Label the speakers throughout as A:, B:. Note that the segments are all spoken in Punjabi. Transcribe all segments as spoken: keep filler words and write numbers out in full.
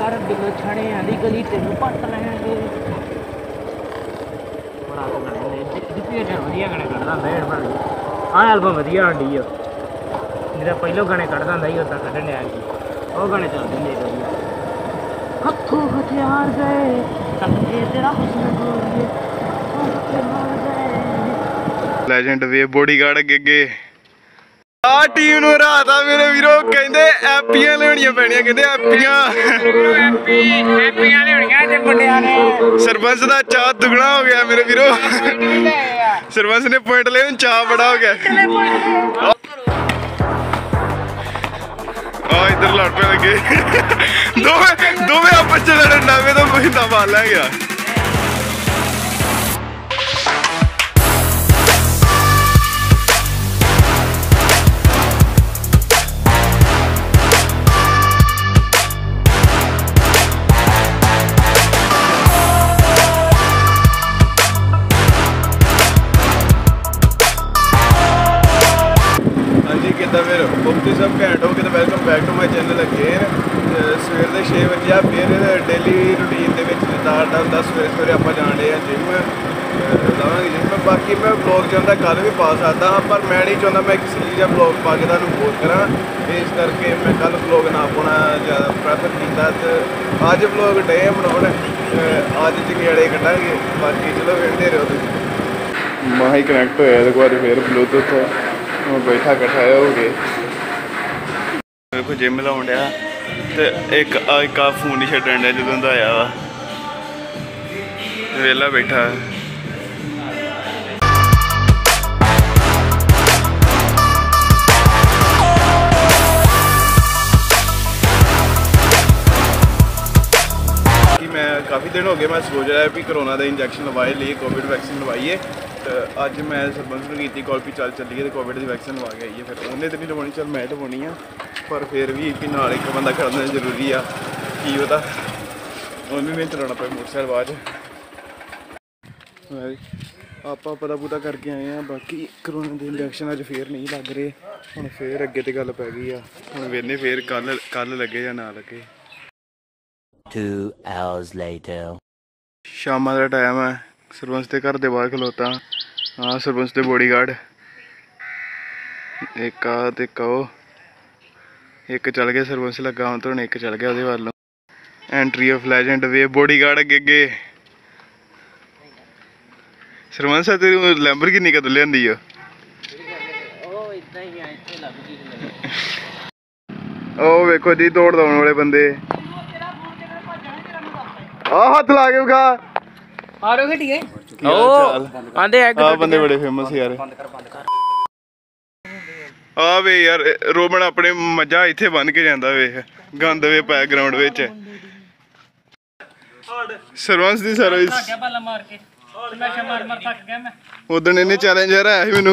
A: यार बिलो छड़े आली गली तेन पट लेंगे वधिया गाने कढ़दा हाँ एल्बम वधिया आंडी है मेरा पहलों गाने कढ़दा ही उदा कढ़न आया वो गाने चलते हैं वधिया हथों हथियार गए तंगे तेरा हुस्न गोरिए
B: लेजेंड वे बॉडीगार्ड अगे अगे आ टीम नूं हराता मेरे वीरो कहंदे एपियां लेणियां पैणियां कहंदे एपियां एपियां लेणियां ते मुंडियां ने सरपंच दा चाह दुगना हो गया मेरे वीरो सरपंच ने पॉइंट ले चाह बड़ा हो गया आ इधर लड़ पे लगे दोवें दोवें आपस च लड़न नावे तो महीना मार लै गया सब घैंट हो गए तो welcome back to my channel again सवेर के छे बजे आ फिर डेली रूटीन के जिदा अड्डा होंगे सवेरे सवेरे आप जान डे जिम लावांगे जिम बाकी मैं ब्लॉग चाहता कल भी पा सकता हाँ पर मैं नहीं चाहता मैं किसी चीज़ ब्लॉग पा के तुम पोस्ट करा इस करके मैं कल ब्लॉग ना पाना ज़्यादा प्रैफर किया तो अज ब्लॉग डे बनाने अज जगेड़े कटांगे बाकी चलो वेंदे रहो तुम माही कनैक्ट होया एक बार फिर ब्लूटूथ बैठा कट्ठा हो गए देखो जिम लाउन डया तो एक एक आ फोन ही छड्डन डया जदों दा आया वा वेला बैठा मैं काफ़ी दिन हो गए मैं सोच रहा भी कोरोना का इंजैक्शन लवाए लिए कोविड वैक्सीन लवाइए तो अज मैं सरपंच ने की कॉल भी चल चलिए तो कोविड की वैक्सीन लवा के आइए फिर उन्हें तो नहीं लवानी चल मैं लवानी आ पर फिर भी कि नाल एक बंदा खड़ना जरूरी आ की पता उन्हें नहीं चलाना पे मोटरसाइकिल बाद आप पता पुता करके आए हैं बाकी कोरोना के इंजैक्शन अज फिर नहीं लग रहे हम फिर अगे तो गल पै गई हम वेने फिर कल कल लगे या ना लगे
C: Two hours later.
B: शाम का टाइम है सरपंच के घर के बाहर खलोता हाँ सरपंच के बॉडीगार्ड एक आ ते एक आओ एक चल गया सरपंच लगा हूँ तो एक चल गया वो वालों एंट्री ऑफ लेजेंड वे बॉडीगार्ड अगे अगे सरपंच तेरी लैंबोर्गिनी कदों लियांदी है ओ वेखो जी दौड़ दौड़ वाले बंदे हाथ ला के विखा बंदे बड़े फेमस यार आ वे यार रोमन अपने मजा इत्थे बन के जांदा वे गंद वे पाया ग्राउंड विच सरपंच दी सर्विस उदण इन्हें चैलेंज यार है मैनू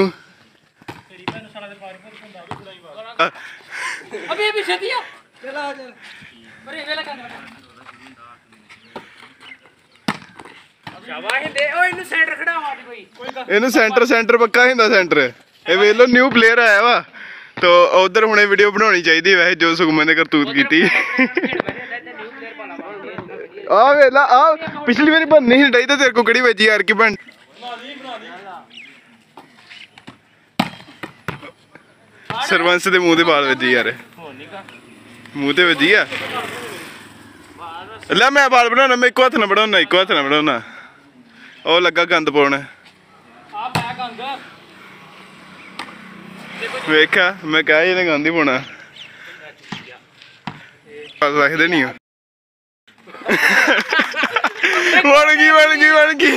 B: इनू सेंटर सेंटर पक्का हिंदा सेंटर ये वेख लो न्यू प्लेयर आया वा तो उधर हुणे वीडियो बनानी चाहिए वैसे जो सुखमन ने करतूत की आ वेला आ पिछली बारी बननी ही डई तो तेरे को कड़ी बजी यार की बन सरपंच के मुंह के बाल बजी यार मुंह ते बजी है लै मैं बाल बनाना मैं एक हथ ना बनाना एक हथ ना बनाना ओ लगा गंद पाने वेखा मैं कहा इन्हें गंद ही पाना रखते नहीं बन गई बन गई बन गई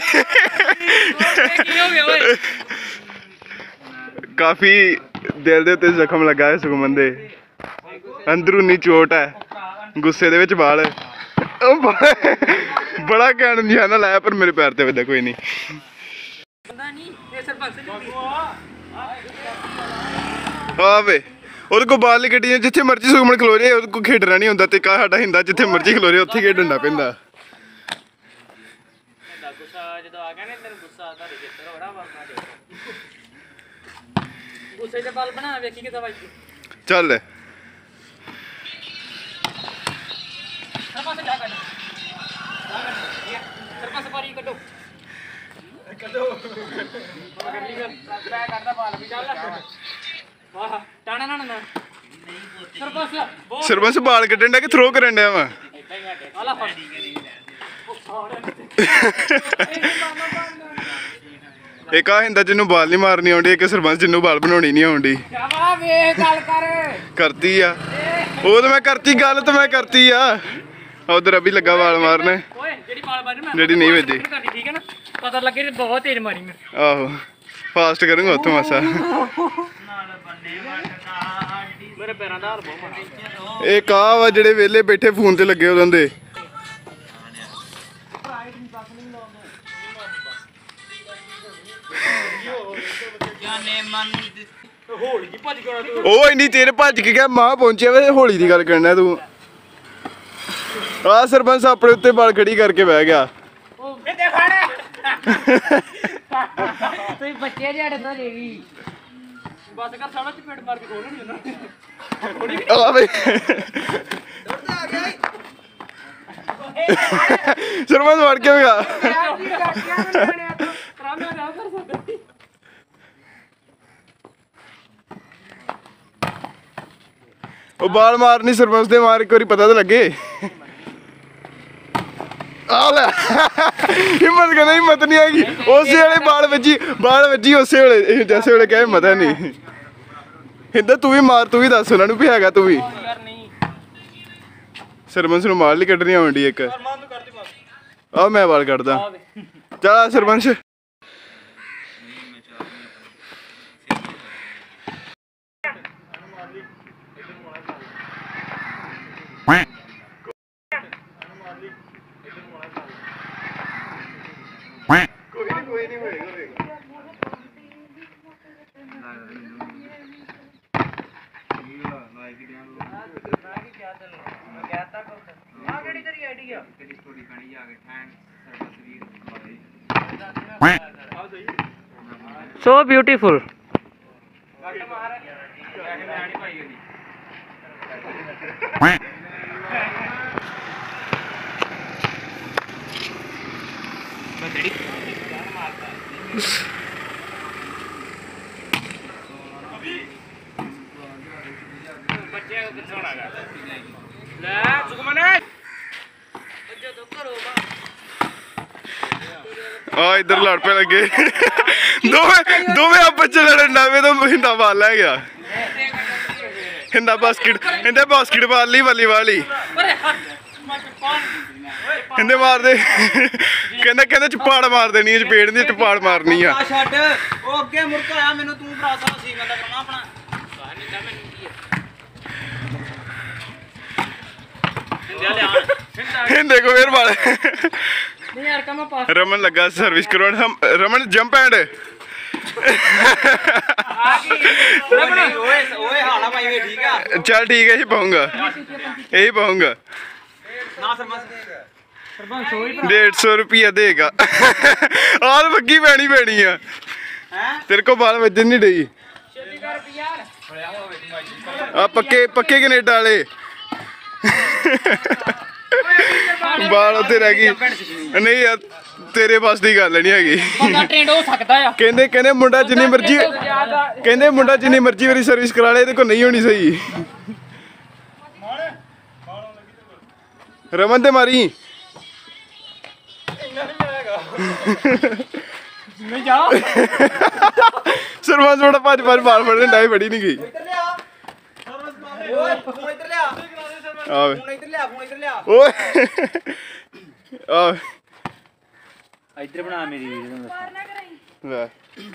B: काफी दिल दे उत्ते जख्म लगा है सुखमन दे अंदरूनी चोट है गुस्से दे विच बाल बड़ा कैंड निशाना लाया पर मेरे पैर ते वजदा कोई नहीं आवे ਉਹਦੇ ਕੋਲ ਬਾਹਰਲੀ ਗੱਡੀਆਂ ਜਿੱਥੇ ਮਰਜ਼ੀ ਸੁਖਮਨ ਖਲੋ ਜੇ ਉਹਦੇ ਕੋਲ ਖੇਡਣਾ ਨਹੀਂ ਹੁੰਦਾ ਤੇ ਕਾ ਸਾਡਾ ਹਿੰਦਾ ਜਿੱਥੇ ਮਰਜ਼ੀ ਖਲੋ ਜੇ ਉੱਥੇ ਖੇਡਣਾ ਪੈਂਦਾ ਗੁੱਸਾ ਜਦੋਂ ਆ ਗਿਆ ਨਾ ਤੈਨੂੰ ਗੁੱਸਾ ਆਦਾ ਰਿਜਿਸਟਰ ਬੜਾ ਵਰਨਾ ਦੇ ਗੁੱਸੇ ਦੇ ਬਲ ਬਣਾ ਵੇਖੀ ਕਿਦਾਂ ਵੱਜ ਚੱਲ
A: ਸਰਪੰਚ ਜਾ ਕੱਢ ਸਰਪੰਚ ਪਾਰੀ ਕੱਢੋ ਕੱਢੋ ਮੈਂ ਕਰਦਾ ਬਾਲ ਵੀ ਚੱਲ ਵਾਹ ਟਾਣਾ ਨਾ ਨਾ ਸਰਪੰਚ
B: ਸਰਪੰਚ ਬਾਲ ਕੱਢਣ ਦਾ ਕਿ ਥਰੋ ਕਰਨ ਡਿਆ ਵਾ
A: ਆਲਾ ਫੜ
B: ਇੱਕ ਆ ਹਿੰਦਾ ਜਿਹਨੂੰ ਬਾਲ ਨਹੀਂ ਮਾਰਨੀ ਆਉਂਦੀ ਇੱਕ ਸਰਪੰਚ ਜਿਹਨੂੰ ਬਾਲ ਬਣਾਉਣੀ ਨਹੀਂ ਆਉਂਦੀ
A: ਜਾਵਾ ਵੇਖ ਗੱਲ ਕਰ
B: ਕਰਤੀ ਆ ਉਹ ਤਾਂ ਮੈਂ ਕਰਤੀ ਗੱਲ ਤਾਂ ਮੈਂ ਕਰਤੀ ਆ ਉਧਰ ਅਭੀ ਲੱਗਾ ਵਾਲ ਮਾਰਨ
A: ਓਏ ਜਿਹੜੀ ਬਾਲ ਮਾਰੀ ਮੈਂ
B: ਜਿਹੜੀ ਨਹੀਂ ਵੱਜੀ
A: ਠੀਕ ਹੈ ਨਾ ਪਤਾ ਲੱਗੇ ਤੇ ਬਹੁਤ ਤੇਜ਼ ਮਾਰੀ ਮੈਂ
B: ਆਹੋ ਫਾਸਟ ਕਰੂੰਗਾ ਉੱਥੋਂ ਮਾਸਾ
A: ਮੇਰੇ ਪੈਰਾਂ ਦਾ ਹਾਲ ਬਹੁਤ ਮਾੜਾ
B: ਇਹ ਕਾ ਵਾ ਜਿਹੜੇ ਵਿਹਲੇ ਬੈਠੇ ਫੋਨ ਤੇ ਲੱਗੇ ਉਦੋਂ ਦੇ
A: ਹੋਲੀ ਜੀ ਭੱਜ ਗਿਆ ਤੂੰ
B: ਉਹ ਇੰਨੀ ਤੇਰੇ ਭੱਜ ਕੇ ਗਿਆ ਮਾਂ ਪਹੁੰਚਿਆ ਵੇ ਹੋਲੀ ਦੀ ਗੱਲ ਕਰਨਾ ਤੂੰ ਆ ਸਰਪੰਚ ਆਪਣੇ ਉੱਤੇ ਬਾਲ ਖੜੀ ਕਰਕੇ ਬਹਿ ਗਿਆ
A: ਉਹ ਇੱਥੇ ਫੜ ਤੂੰ ਬੱਚੇ ਜਿਹੜੇ ਤੋਂ ਦੇਵੀ ਬਸ ਕਰ ਸਾਲਾ ਚਪੇੜ ਮਾਰ ਕੇ ਖੋਲਣ ਨਹੀਂ ਹੁੰਦਾ
B: ਆ ਵੇ ਸਰਪੰਚ ਵੜ ਕੇ ਗਿਆ ਉਹ ਬਾਲ ਮਾਰਨੀ ਸਰਪੰਚ ਦੇ ਮਾਰ ਇੱਕ ਵਾਰੀ ਪਤਾ ਤਾਂ ਲੱਗੇ ਆ ਲੈ ਹਿੰਮਤ ਕਹਿੰਦਾ ਹਿੰਮਤ ਨਹੀਂ ਹੈਗੀ ਉਸੇ ਵੇਲੇ ਬਾਲ ਵੱਜੀ ਬਾਲ ਵੱਜੀ ਉਸੇ ਵੇਲੇ ਜੈਸੇ ਵੇਲੇ ਕਹੇ ਮਤਾ ਨਹੀਂ ਹਿੰਦਾ ਤੂੰ ਵੀ ਮਾਰ ਤੂੰ ਵੀ ਦੱਸ ਉਹਨਾਂ ਨੂੰ ਵੀ ਹੈਗਾ ਤੂੰ ਵੀ
A: ਯਾਰ ਨਹੀਂ
B: ਸਰਪੰਚ ਨੂੰ ਮਾਰ ਲਈ ਕੱਢਣੀ ਆਉਂਦੀ ਇੱਕ ਆ ਮੈਂ ਬਾਲ ਕੱਢਦਾ ਚੱਲ ਸਰਪੰਚ ਕੋਈ ਨਹੀਂ ਹੋਏਗਾ
A: so beautiful
B: ਆ ਇੱਧਰ ਲੜ ਪਏ ਲੱਗੇ ਦੋਵੇਂ ਦੋਵੇਂ ਆਪਸ ਚ ਲੜਨ ਡਾਵੇ ਤਾਂ ਹਿੰਦਾ ਬਾਲ ਲੈ ਗਿਆ ਹਿੰਦਾ ਬਾਸਕਟ ਹਿੰਦਾ ਬਾਸਕਟਬਾਲ ਲਈ ਵਾਲੀਬਾਲ ਲਈ ਹਿੰਦੇ ਮਾਰਦੇ ਕਹਿੰਦਾ ਕਹਿੰਦਾ ਚਪਾੜ ਮਾਰ ਦੇਣੀ ਹੈ ਚਪੇੜ ਦੀ ਚਪਾੜ ਮਾਰਨੀ ਆ
D: ਛੱਡ ਉਹ ਅੱਗੇ ਮੁੜ ਕੇ ਆਇਆ ਮੈਨੂੰ ਤੂੰ ਭਰਾ ਸਾਹਿਬ ਸੀ ਮੈਂ ਤਾਂ ਕਰਨਾ ਆਪਣਾ
B: ਹਿੰਦੇ ਕੋ ਫੇਰ ਬਾਲ
A: ਨਹੀਂ ਯਾਰ ਕਮਾ ਪਾਸ
B: ਰਮਨ ਲੱਗਾ ਸਰਵਿਸ ਕਰਾਉਣ ਹਮ ਰਮਨ ਜੰਪ ਐਂਡ
A: ਆ ਗਈ
D: ਓਏ ਓਏ ਹਾਲਾ ਭਾਈ ਵੇ ਠੀਕ ਆ
B: ਚੱਲ ਠੀਕ ਹੈ ਜੀ ਪਾਉਂਗਾ ਇਹੀ ਪਾਉਂਗਾ
D: ਨਾ ਸਰਪੰਚ
A: ਸਰਪੰਚ ਸੋਈ
B: डेढ़ सौ रुपया देगा आल बग्गी पैनी पैनी है तेरे को बाल वजन नहीं डई आ पक्के पक्के कनेडा वाले बाल उत्ते रह गई नहीं यार तेरे पास दी गल नहीं हैगी
A: ਬੰਦਾ ਟ੍ਰੈਂਡ ਹੋ ਸਕਦਾ ਆ
B: कहंदे कहंदे मुंडा जिन्नी मर्जी कहंदे मुंडा जिन्नी मर्जी वाली सर्विस करा ले इहदे को नहीं होनी सही रमन ते मारी
A: ਨਹੀਂ ਜਾ
B: सरपंच बड़ा पांच पांच बाल फड़ने डाई फड़ी नहीं गई
D: ਓਏ ਫੋਨ ਇੱਧਰ ਲਿਆ
B: आवे
D: ਫੋਨ ਇੱਧਰ ਲਿਆ ਫੋਨ ਇੱਧਰ ਲਿਆ
B: ओए आ
D: ਇੱਧਰ ਬਣਾ ਮੇਰੀ ਵੀਡੀਓ ਨੂੰ
B: ले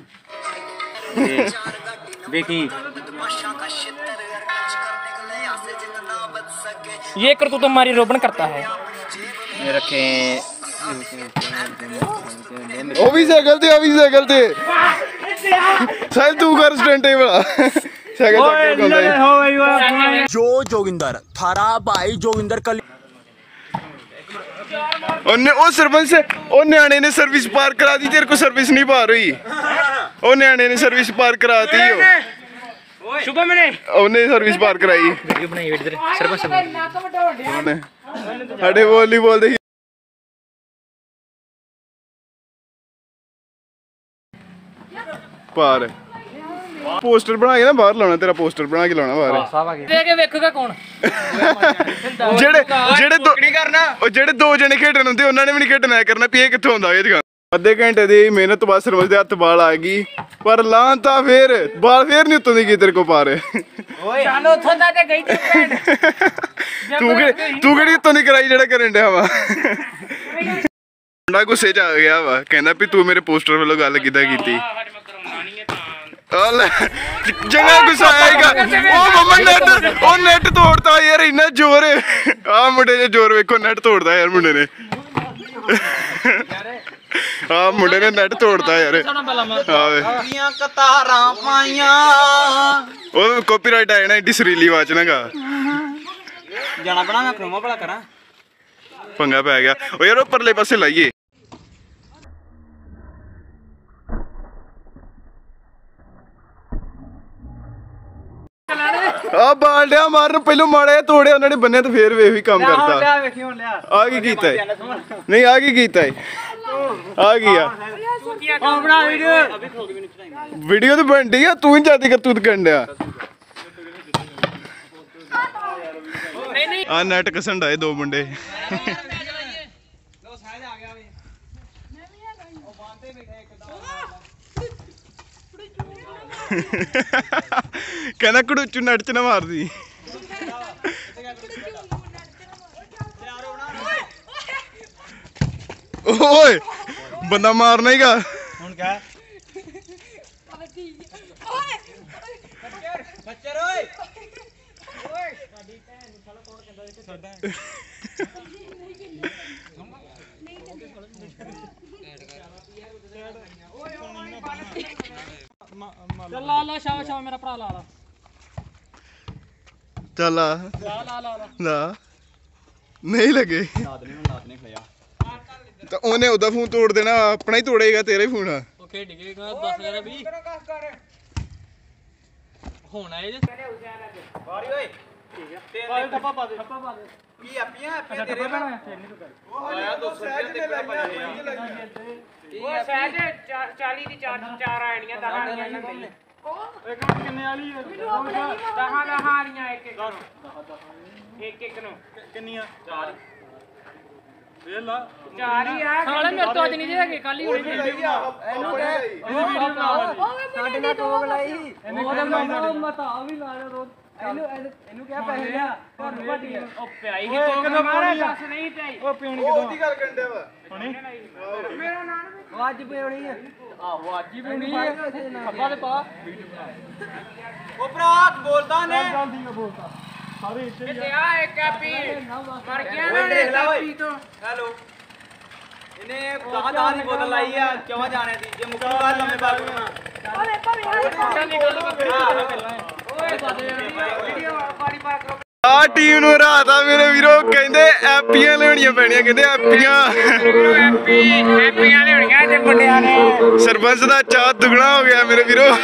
D: ਦੇਖੀ
A: ये कर तू तुम्हारी रोपण करता है
D: ये रखे
B: ओ भी साइकिल ते ओ भी साइकिल ते साइकिल तू कर स्टंट है बड़ा साइकिल चक्कर कोंदा
E: जो जोगिंदर थारा भाई जोगिंदर कल
B: ओने ओ सरपंच से ओ न्याणे ने सर्विस पार करा दी तेरे को सर्विस नहीं पार हुई ओ न्याणे ने सर्विस पार कराती हो
A: शुभम ने
B: ओने सर्विस पार कराई
A: वीडियो बनाई इधर सरपंच
B: ओने ਸਾਡੇ ਵਾਲੀਬਾਲ ਦੇ ਪਾਰ ਪੋਸਟਰ ਬਣਾ ਕੇ ਨਾ ਬਾਹਰ ਲਾਉਣਾ, ਤੇਰਾ ਪੋਸਟਰ ਬਣਾ ਕੇ ਲਾਉਣਾ ਬਾਹਰ।
A: ਦੇ ਕੇ ਵੇਖੂਗਾ ਕੌਣ
B: ਜਿਹੜੇ ਜਿਹੜੇ ਦੋ ਉਹ ਜਿਹੜੇ ਦੋ ਜਣੇ ਖੇਡਣ ਹੁੰਦੇ ਉਹਨਾਂ ਨੇ ਵੀ ਨਹੀਂ ਖੇਡਣਾ ਐ ਕਰਨਾ ਵੀ ਇਹ ਕਿੱਥੋਂ ਆਉਂਦਾ ਇਹ ਜਗ੍ਹਾ। ਅੱਧੇ ਘੰਟੇ ਦੀ ਮਿਹਨਤ ਤੋਂ ਬਾਅਦ ਸਰਵਜ ਦੇ ਹੱਥ ਬਾਲ ਆ ਗਈ, ਪਰ ਲਾਂ ਤਾਂ ਫੇਰ ਬਾਲ ਫੇਰ ਨਹੀਂ ਉੱਤੋਂ ਦੀ ਗਈ ਤੇਰੇ ਕੋ ਪਾਰ।
A: ਓਏ ਚੱਲ ਉੱਥੋਂ ਦਾ ਤੇ ਗਈ ਤੇ ਭੈਣ
B: ਤੂੰ ਕਿਹੜੀ ਤੂੰ ਕਿਹੜੀ ਉੱਤੋਂ ਦੀ ਕਰਾਈ ਜਿਹੜਾ ਕਰਨ ਡਿਆ ਵਾ। ਮੁੰਡਾ ਗੁੱਸੇ ਚ ਆ ਗਿਆ ਵਾ, ਕਹਿੰਦਾ ਵੀ ਤੂੰ ਮੇਰੇ ਪੋਸਟਰ ਵੱਲੋਂ ਗੱਲ ਕਿੱਦਾਂ ਕੀਤੀ। ਜਗ੍ਹਾ ਗੁੱਸਾ ਆਏਗਾ ਉਹ ਮਮਾ ਨੈਟ ਉਹ ਨੈਟ ਤੋੜਦਾ ਯਾਰ, ਇੰਨਾ ਜ਼ੋਰ ਆ ਮੁੰਡੇ ਦੇ ਜ਼ੋਰ ਵੇਖੋ, ਨੈਟ ਤੋੜਦਾ ਯਾਰ ਮੁੰਡੇ ਨੇ। ਆ ਮੁੰਡੇ ਨੇ ਨੈਟ ਤੋੜਦਾ ਯਾਰ।
D: ਦੀਆਂ ਕਤਾਰਾਂ ਪਾਈਆਂ
B: ਉਹ ਕਾਪੀਰਾਈਟ ਆਇਆ ਨਾ, ਐਡੀ ਸੁਰੀਲੀ ਆਵਾਜ਼ ਨਾ ਗਾ।
D: ਜਾਣਾ ਬਣਾ ਮੈਂ ਖਰੋਮਾ ਭਲਾ ਕਰਾਂ,
B: ਪੰਗਾ ਪੈ ਗਿਆ। ਉਹ ਯਾਰ ਉਹ ਪਰਲੇ ਪਾਸੇ ਲਾਈਏ। ਆ ਬਾਲਡਿਆ ਮਾਰਨ ਪਹਿਲੋਂ ਮਾੜੇ ਤੋੜਿਆ ਉਹਨਾਂ ਨੇ ਬੰਨਿਆ, ਤੇ ਫੇਰ ਵੇ ਵੀ ਕੰਮ ਕਰਤਾ।
D: ਵੇਖੀ ਹੁਣ ਲਿਆ
B: ਆ ਕੀ ਕੀਤਾ ਏ? ਨਹੀਂ ਆ ਕੀ ਕੀਤਾ ਏ? ਆ ਕੀ ਆ?
D: ਬਣਾ ਵੀਡੀਓ।
B: ਵੀਡੀਓ ਤਾਂ ਬਣ ਡਈ ਆ, ਤੂੰ ਹੀ ਜਿਆਦਾ ਕਰਤੂਤ ਕਰਨ ਡਿਆ। ਆ ਨੈਟ ਕਸਣ ਡਾਏ ਦੋ ਮੁੰਡੇ। ਕਹਿੰਦਾ ਕੜੂਚੂ ਨੈਟ ਚ ਨਾ ਮਾਰਦੀ। ਓਏ ਬੰਦਾ ਮਾਰਨਾ ਹੀਗਾ
D: ਹੁਣ ਕਹ ਬੱਚਰ ਓਏ ਓਏ ਸਾਡੀ ਭੈਣ ਨੂੰ ਸਾਲਾ ਕੋਣ ਕਹਿੰਦਾ ਇੱਥੇ ਸਾਡਾ ਚੱਲ ਲਾ ਲਾ ਸ਼ਾਵਾ ਸ਼ਾਵਾ ਮੇਰਾ ਭਰਾ ਲਾ ਲਾ
B: ਚੱਲ ਆ
D: ਲਾ ਲਾ ਲਾ
B: ਲਾ ਨਹੀਂ ਲੱਗੇ
D: ਲਾਦ ਨਹੀਂ ਹੁਣ ਲਾਦ ਨਹੀਂ ਖਲਿਆ
B: ਤਾਂ ਉਹਨੇ ਉਹਦਾ ਫੋਨ ਤੋੜ ਦੇਣਾ, ਆਪਣਾ ਹੀ ਤੋੜੇਗਾ, ਤੇਰਾ ਹੀ ਫੋਨ ਆ।
D: ਉਹ ਖੇਡ ਗਏਗਾ ਦਸ ਹਜ਼ਾਰ ਵੀਹ ਹੁਣ ਆਏ ਜੇ ਬਾਰੀ ਓਏ ਠੀਕ ਹੈ ਤੇਰੇ ਟੱਪਾ ਪਾ ਦੇ ਟੱਪਾ ਪਾ ਦੇ ਕੀ ਆਪੀਆਂ ਆਪੀਆਂ ਤੇਰੇ ਬਣਾ ਉਹ ਆਇਆ ਦੋ ਸੌ ਰੁਪਏ ਤੇ
A: ਉਹ ਸਹਿਜ ਚਾਲੀ ਦੀ ਚਾਰ ਚਾਰ ਆਣੀਆਂ ਦਸ ਆਣੀਆਂ ਇਹਨਾਂ ਦੇ
D: ਇੱਕ ਮਿੰਟ ਕਿੰਨੇ ਵਾਲੀ ਹੈ
A: ਦਹਾਂ ਦਹਾਂ ਆਣੀਆਂ ਇੱਕ ਇੱਕ ਇੱਕ ਇੱਕ ਨੂੰ
D: ਕਿੰਨੀਆਂ ਚਾਰ ਵੇਖ ਲਾ
A: ਚਾਰ ਹੀ ਆ ਸਾਲੇ ਮੇਰੇ ਤੋਂ ਅੱਜ ਨਹੀਂ ਹੈਗੇ ਕੱਲ ਹੀ ਹੋਣੀ
D: ਇਹਨੂੰ ਕਹਿ ਇਹਦੀ ਵੀਡੀਓ ਬਣਾ
A: ਸਾਡੇ ਨਾਲ ਟੋਕ ਲਾਈ
D: ਉਹਦਾ ਨਾਮ ਮਤਾ ਵੀ ਲਾ ਰੋ
A: ਇਹਨੂੰ ਇਹਨੂੰ ਕਿਹਾ ਪੈਸੇ ਲਿਆ ਘਰ ਨੂੰ ਭੱਟੀ ਉਹ ਪਿਆਈ ਕਿ
D: ਓਏ,
A: ਤੂੰ
D: ਕਿਦੋਂ
A: ਮਾਰਾ
D: ਪਾਉਣੀ ਆ?
A: ਦੱਸ ਨਹੀਂ ਪਿਆਈ
D: ਉਹ ਪਿਉਣੀ
B: ਉਹ
D: ਕਿਦੋਂ
B: ਦੀ ਗੱਲ ਕਰਨ ਡਿਆ ਵਾ।
D: ਹੁਣੇ
A: ਮੇਰਾ ਨਾਮ
D: ਉਹ ਅੱਜ ਪਿਉਣੀ ਆ ਆਹੋ ਅੱਜ ਹੀ ਪਿਉਣੀ ਆ ਖੱਬਾ ਤੇ ਪਾ ਉਹ ਭਰਾ ਬੋਲਦਾ ਨੇ ਜਲਦੀ ਮੈਂ ਬੋਲਦਾ ਸਾਰੇ ਇੱਥੇ
A: ਤੇ ਆ ਇੱਕ ਕਾਪੀ ਮਰ ਗਿਆ ਨਾ ਇਹ ਕਾਪੀ ਤੋਂ
D: ਹੈਲੋ ਇਹਨੇ ਦਸ ਦਸ ਦੀ ਬੋਤਲ ਲਾਈ ਆ ਚੌਂ ਜਾਣੇ ਦੀ ਜੇ ਮੁੱਕੂ ਬਾਅਦ ਲੰਮੇ ਬਾਅਦ
A: ਓਏ ਭਾਵੇਂ ਨਿਕਲ ਓਏ ਵੀਡੀਓ ਪਾੜੀ ਪਾ ਕਰੋ
B: ਆ ਟੀਮ ਨੂੰ ਹਰਾਤਾ ਮੇਰੇ ਵੀਰੋ, ਕਹਿੰਦੇ ਐਪੀਆਂ ਲਿਆਉਣੀਆਂ ਪੈਣੀਆਂ, ਕਹਿੰਦੇ ਐਪੀਆਂ
A: ਹੈਪੀ ਹੈਪੀਆਂ ਲਿਆਉਣੀਆਂ ਤੇ ਮੁੰਡਿਆਂ ਨੇ
B: ਸਰਪੰਚ ਦਾ ਚਾਹ ਦੁਗਣਾ ਹੋ ਗਿਆ ਮੇਰੇ ਵੀਰੋ।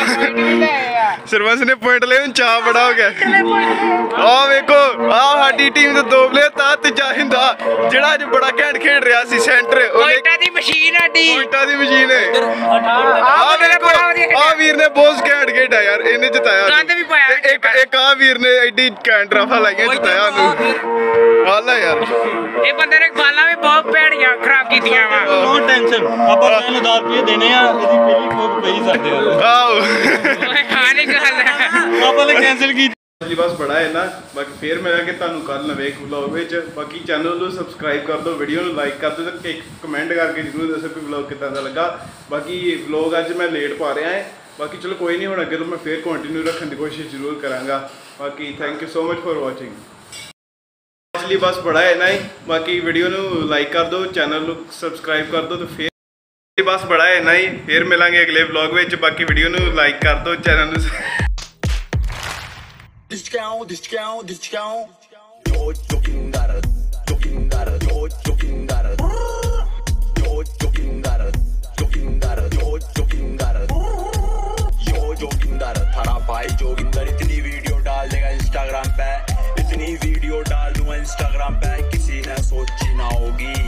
B: ਸਰਪੰਚ ਨੇ ਪੁਆਇੰਟ ਲਏ, ਹੁਣ ਚਾਹ ਬੜਾ ਹੋ ਗਿਆ। ਆ ਵੇਖੋ ਆ ਸਾਡੀ ਟੀਮ ਦੇ ਦੋ ਪਲੇਅਰ ਤਾਂ ਤੀਜਾ ਹਿੰਦਾ ਜਿਹੜਾ ਅੱਜ ਬੜਾ ਘੈਂਟ ਖੇਡ ਰਿਹਾ ਸੀ ਸੈਂਟਰ, ਉਹਨੇ
A: ਪੁਆਇੰਟਾਂ ਦੀ ਮਸ਼ੀਨ ਆਡੀ
B: ਪੁਆਇੰਟਾਂ ਦੀ ਮਸ਼ੀਨ ਹੈ।
A: ਆ ਮੇਰੇ ਬੜਾ ਵਧੀਆ
B: ਆ ਵੀਰ ਨੇ ਬਹੁਤ ਘੈਂਟ ਖੇਡਿਆ ਯਾਰ, ਇਹਨੇ ਜਿਤਾਇਆ।
A: ਗੰਦ ਵੀ ਪਾਇਆ
B: ਤੇ ਇੱਕ ਇੱਕ ਆ ਵੀਰ ਨੇ ਐਡੀ ਘੈਂਟ ਰਫਾ ਲਾਈਆਂ, ਜਿਤਾਇਆ ਉਹਨੂੰ। ਹਾਲਾ ਯਾਰ
A: ਇਹ ਬੰਦੇ ਨੇ ਬਾਲਾਂ ਵੀ ਬਹੁਤ ਭੈੜੀਆਂ ਖਰਾਬ ਕੀਤੀਆਂ ਵਾ
D: ਨੋ ਟੈਨਸ਼ਨ ਆਪਾਂ ਇਹਨੂੰ ਦਸ ਰੁਪਏ ਦੇਣੇ ਆ, ਇਹਦੀ ਪਹਿਲੀ ਕੋਕ ਪਈ ਸਾਡੇ ਵੱਲ
B: ਆਓ
A: ਓਏ ਹਾਂ ਨਹੀਂ ਗੱਲ
D: ਆਪਾਂ ਨੇ ਕੈਨਸਲ ਕੀਤੀ
B: ਜੀ। ਬਸ ਬੜਾ ਹੈ ਨਾ, ਬਾਕੀ ਫੇਰ ਮਿਲਾਂਗੇ ਤੁਹਾਨੂੰ ਕੱਲ ਨਵੇਂ ਇੱਕ ਵਲੌਗ ਵਿੱਚ। ਬਾਕੀ ਚੈਨਲ ਨੂੰ ਸਬਸਕ੍ਰਾਈਬ ਕਰ ਦਿਓ, ਵੀਡੀਓ ਨੂੰ ਲਾਈਕ ਕਰ ਦਿਓ ਤੇ ਇੱਕ ਕਮੈਂਟ ਕਰਕੇ ਜ਼ਰੂਰ ਦੱਸੋ ਕਿ ਵਲੌਗ ਕਿੱਦਾਂ ਦਾ ਲੱਗਾ। ਬਾਕੀ ਵਲੌਗ ਅੱਜ ਮੈਂ ਲੇਟ ਪਾ ਰਿਹਾ ਹੈ, ਬਾਕੀ ਚਲੋ ਕੋਈ ਨਹੀਂ, ਹੁਣ ਅੱਗੇ ਤੋਂ ਮੈਂ ਫੇਰ ਕੰਟੀਨਿਊ ਰੱਖਣ ਦੀ ਕੋਸ਼ਿਸ਼ ਜ਼ਰੂਰ ਕਰਾਂਗਾ। ਬਾਕੀ thank you so much for watching. ਇਸ ਲਈ ਬਸ ਬੜਾ ਹੈ ਨਾ ਹੀ, ਬਾਕੀ ਵੀਡੀਓ ਨੂੰ ਲਾਈਕ ਕਰ ਦਿਓ, ਚੈਨਲ ਨੂੰ ਸਬਸਕ੍ਰਾਈਬ ਕਰ ਦਿਓ ਤੇ ਫੇਰ ਬਸ ਬੜਾ ਹੈ ਨਾ ਹੀ, ਫੇਰ ਮਿਲਾਂਗੇ ਅਗਲੇ ਵਲੌਗ ਵਿੱਚ। ਬਾਕੀ ਵੀਡੀਓ ਨੂੰ ਲਾਈਕ ਕਰ ਦਿਓ, ਚੈਨਲ ਨੂੰ
E: Discount, discount, discount. Yo, joking that, joking that, yo, joking that, yo, joking that, joking that, yo, joking that, yo, joking that. थारा भाई जोगिंदर इतनी वीडियो डाल देगा इंस्टाग्राम पे, इतनी वीडियो डाल दूंगा इंस्टाग्राम पे, किसी होगी।